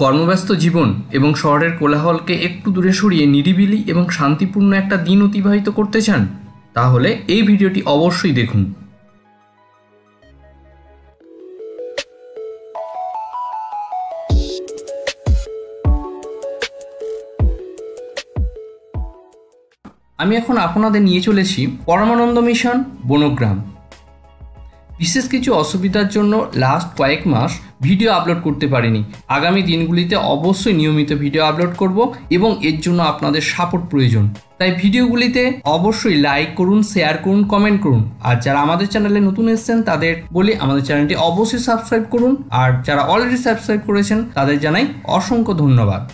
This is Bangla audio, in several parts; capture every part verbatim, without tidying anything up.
কর্মব্যস্ত জীবন এবং শহরের কোলাহলকে একটু দূরে সরিয়ে নিরিবিলি এবং শান্তিপূর্ণ একটা দিন অতিবাহিত করতে চান, তাহলে এই ভিডিওটি অবশ্যই দেখুন। আমি এখন আপনাদের নিয়ে চলেছি পরমানন্দ মিশন বনগ্রাম। বিশেষ কিছু অসুবিধার জন্য লাস্ট কয়েক মাস ভিডিও আপলোড করতে পারিনি। আগামী দিনগুলিতে অবশ্যই নিয়মিত ভিডিও আপলোড করব এবং এর জন্য আপনাদের সাপোর্ট প্রয়োজন। তাই ভিডিওগুলিতে অবশ্যই লাইক করুন, শেয়ার করুন, কমেন্ট করুন। আর যারা আমাদের চ্যানেলে নতুন এসেছেন তাদের বলি আমাদের চ্যানেলটি অবশ্যই সাবস্ক্রাইব করুন। আর যারা অলরেডি সাবস্ক্রাইব করেছেন তাদের জানাই অসংখ্য ধন্যবাদ।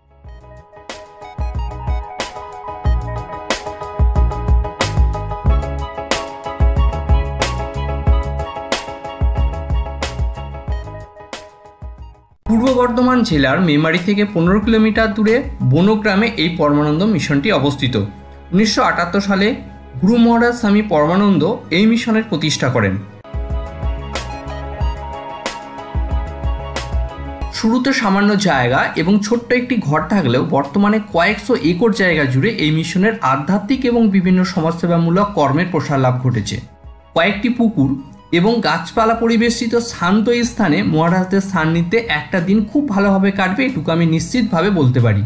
পূর্ব বর্ধমান জেলার মেমারি থেকে পনেরো কিলোমিটার দূরে বনগ্রামে এই পরমানন্দ মিশনটি অবস্থিত। উনিশশো আটাত্তর সালে গুরু মহারাজ স্বামী পরমানন্দ এই মিশনের প্রতিষ্ঠা করেন। শুরুতে সামান্য জায়গা এবং ছোট্ট একটি ঘর থাকলেও বর্তমানে কয়েকশো একর জায়গা জুড়ে এই মিশনের আধ্যাত্মিক এবং বিভিন্ন সমাজসেবামূলক কর্মের প্রসার লাভ ঘটেছে। কয়েকটি পুকুর এবং গাছপালা পরিবেষ্টিত শান্ত স্থানে মহারাজদের সান্নিধ্যে একটা দিন খুব ভালোভাবে কাটবে, এটুকু আমি নিশ্চিতভাবে বলতে পারি।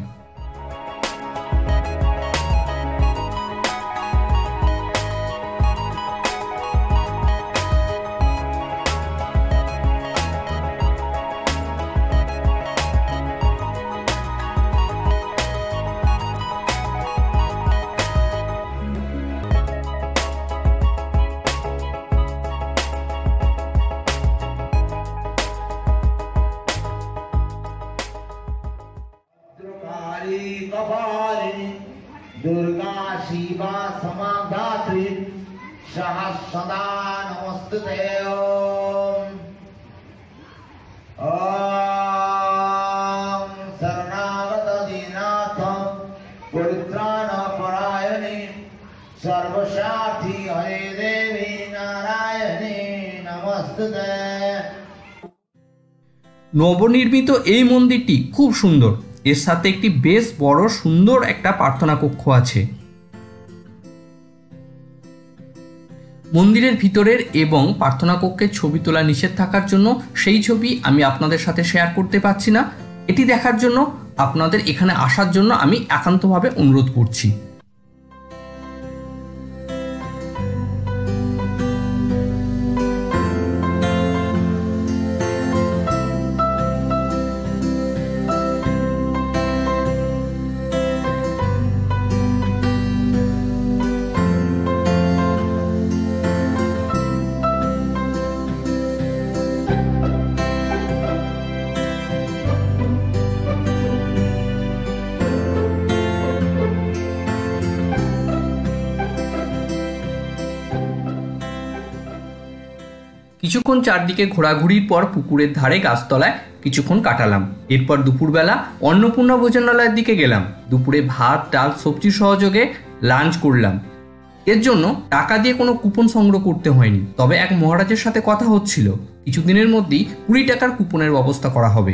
दुर्गा शिवा समाधात्री सहस्रदा नमस्ते। ओम शरणागत दीनाथ परित्राण परायणे सर्वसाथी हरे देवी नारायणी नमस्ते। নবনির্মিত এই মন্দিরটি খুব সুন্দর। এর সাথে একটি বেশ বড় সুন্দর একটা প্রার্থনা কক্ষ আছে। মন্দিরের ভিতরের এবং প্রার্থনা কক্ষের ছবি তোলা নিষেধ থাকার জন্য সেই ছবি আমি আপনাদের সাথে শেয়ার করতে পারছি না। এটি দেখার জন্য আপনাদের এখানে আসার জন্য আমি একান্তভাবে অনুরোধ করছি। কিছুক্ষণ চারদিকে ঘোরাঘুরির পর পুকুরের ধারে গাছতলায় কিছুক্ষণ কাটালাম। এরপর দুপুরবেলা অন্নপূর্ণা ভোজনালয়ের দিকে গেলাম। দুপুরে ভাত, ডাল, সবজি সহযোগে লাঞ্চ করলাম। এর জন্য টাকা দিয়ে কোনো কুপন সংগ্রহ করতে হয়নি, তবে এক মহারাজের সাথে কথা হচ্ছিল কিছুদিনের মধ্যেই কুড়ি টাকার কুপনের ব্যবস্থা করা হবে।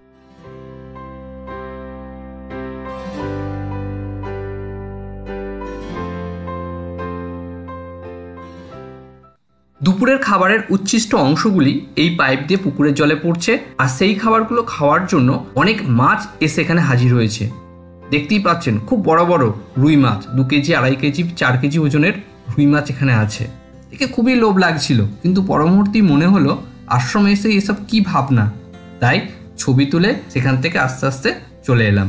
দুপুরের খাবারের উচ্ছিষ্ট অংশগুলি এই পাইপ দিয়ে পুকুরের জলে পড়ছে, আর সেই খাবারগুলো খাওয়ার জন্য অনেক মাছ এসে এখানে হাজির হয়েছে। দেখতেই পাচ্ছেন খুব বড় বড় রুই মাছ, দু কেজি, আড়াই কেজি, চার কেজি ওজনের রুই মাছ এখানে আছে। দেখে খুবই লোভ লাগছিল, কিন্তু পরমুহূর্তেই মনে হলো আশ্রমে এসে এসব কি ভাবনা, তাই ছবি তুলে সেখান থেকে আস্তে আস্তে চলে এলাম।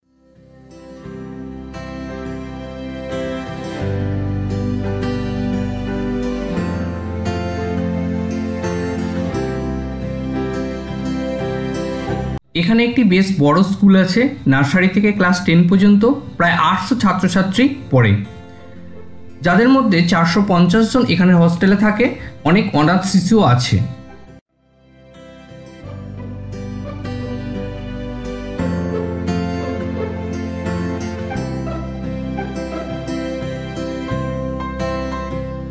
এখানে একটি বেশ বড় স্কুল আছে। নার্সারি থেকে ক্লাস টেন পর্যন্ত প্রায় আটশো ছাত্রছাত্রী পড়ে, যাদের মধ্যে চারশো পঞ্চাশ জন এখানে হস্টেলে থাকে। অনেক অনাথ শিশুও আছে।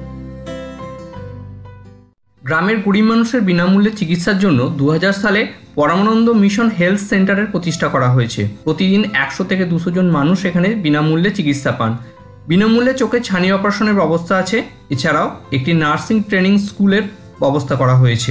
গ্রামের গরিব মানুষের বিনামূল্যে চিকিৎসার জন্য দু হাজার সালে পরমানন্দ মিশন হেলথ সেন্টারের প্রতিষ্ঠা করা হয়েছে। প্রতিদিন একশো থেকে দুশো জন মানুষ এখানে বিনামূল্যে চিকিৎসা পান। বিনামূল্যে চোখের ছানি অপারেশনের ব্যবস্থা আছে। এছাড়াও একটি নার্সিং ট্রেনিং স্কুলের ব্যবস্থা করা হয়েছে।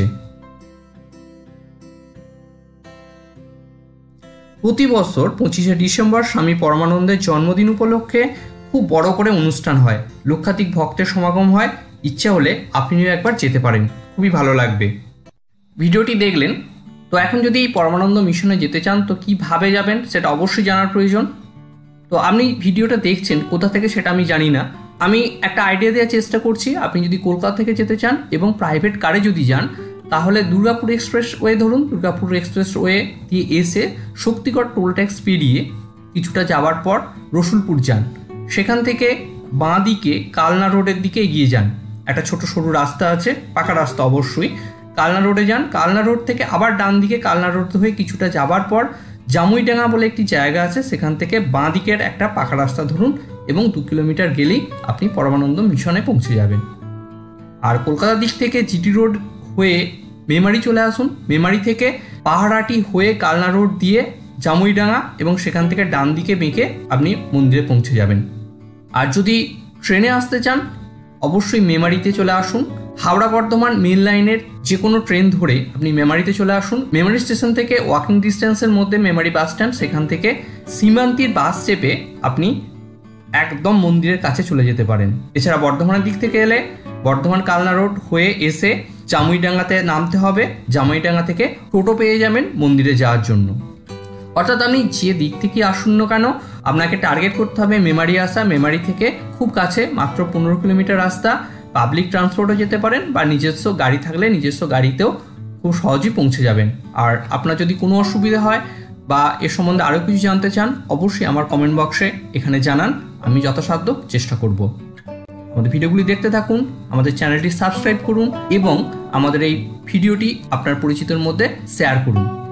প্রতি বছর পঁচিশে ডিসেম্বর স্বামী পরমানন্দের জন্মদিন উপলক্ষে খুব বড় করে অনুষ্ঠান হয়। লক্ষাধিক ভক্তের সমাগম হয়। ইচ্ছা হলে আপনিও একবার যেতে পারেন, খুবই ভালো লাগবে। ভিডিওটি দেখলেন, তো এখন যদি এই পরমানন্দ মিশনে যেতে চান তো কিভাবে যাবেন সেটা অবশ্যই জানার প্রয়োজন। তো আপনি ভিডিওটা দেখছেন কোথা থেকে সেটা আমি জানি না, আমি একটা আইডিয়া দেওয়ার চেষ্টা করছি। আপনি যদি কলকাতা থেকে যেতে চান এবং প্রাইভেট কারে যদি যান তাহলে দুর্গাপুর এক্সপ্রেস ওয়ে ধরুন। দুর্গাপুর এক্সপ্রেস ওয়ে দিয়ে এসে শক্তিগড় টোল ট্যাক্স পেরিয়ে কিছুটা যাওয়ার পর রসুলপুর যান। সেখান থেকে বাঁ দিকে কালনা রোডের দিকে এগিয়ে যান। একটা ছোট সরু রাস্তা আছে, পাকা রাস্তা অবশ্যই। কালনা রোডে যান। কালনা রোড থেকে আবার ডান দিকে কালনা রোড হয়ে কিছুটা যাওয়ার পর জামুইডাঙ্গা বলে একটি জায়গা আছে, সেখান থেকে বাঁ দিকের একটা পাকা রাস্তা ধরুন এবং দু কিলোমিটার গেলেই আপনি পরমানন্দ মিশনে পৌঁছে যাবেন। আর কলকাতার দিক থেকে জিটি রোড হয়ে মেমারি চলে আসুন। মেমারি থেকে পাহাড়াটি হয়ে কালনা রোড দিয়ে জামুইডাঙ্গা এবং সেখান থেকে ডান দিকে বেঁকে আপনি মন্দিরে পৌঁছে যাবেন। আর যদি ট্রেনে আসতে চান অবশ্যই মেমারিতে চলে আসুন। হাওড়া বর্ধমান মেন লাইনের যে কোনো ট্রেন ধরে আপনি মেমারিতে চলে আসুন। মেমারি স্টেশন থেকে ওয়াকিং ডিস্টেন্সের মধ্যে মেমারি বাস স্ট্যান্ড, সেখান থেকে সীমান্তির বাস চেপে আপনি একদম মন্দিরের কাছে চলে যেতে পারেন। এছাড়া বর্ধমানের দিক থেকে এলে বর্ধমান কালনা রোড হয়ে এসে জামুইডাঙ্গাতে নামতে হবে। জামুইডাঙ্গা থেকে টোটো পেয়ে যাবেন মন্দিরে যাওয়ার জন্য। অর্থাৎ আপনি যে দিক থেকে আসুন না কেন আপনাকে টার্গেট করতে হবে মেমারি আসা। মেমারি থেকে খুব কাছে, মাত্র পনেরো কিলোমিটার রাস্তা। পাবলিক ট্রান্সপোর্টও যেতে পারেন বা নিজস্ব গাড়ি থাকলে নিজস্ব গাড়িতেও খুব সহজেই পৌঁছে যাবেন। আর আপনার যদি কোনো অসুবিধা হয় বা এ সম্বন্ধে আরও কিছু জানতে চান অবশ্যই আমার কমেন্ট বক্সে এখানে জানান, আমি যথাসাধ্য চেষ্টা করব। আমাদের ভিডিওগুলি দেখতে থাকুন, আমাদের চ্যানেলটি সাবস্ক্রাইব করুন এবং আমাদের এই ভিডিওটি আপনার পরিচিতর মধ্যে শেয়ার করুন।